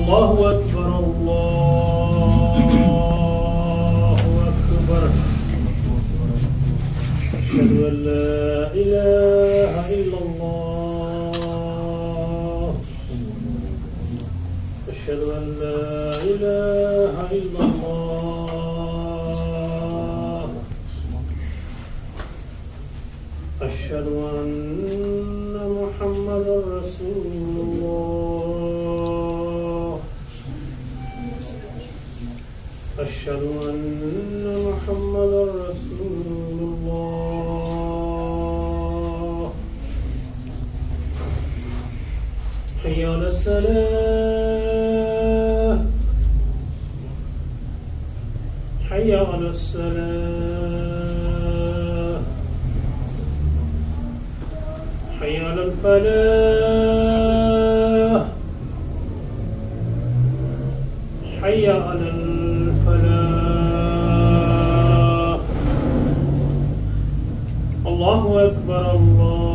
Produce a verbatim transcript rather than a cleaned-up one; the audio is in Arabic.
الله أكبر الله أكبر أشهد أن لا إله إلا الله أشهد أن لا إله إلا الله أشهد أن محمدا رسول الله أشهد أن محمدا رسول الله حي على الصلاة حي على الصلاة حي على الفلاح حي على الفلاح الله أكبر الله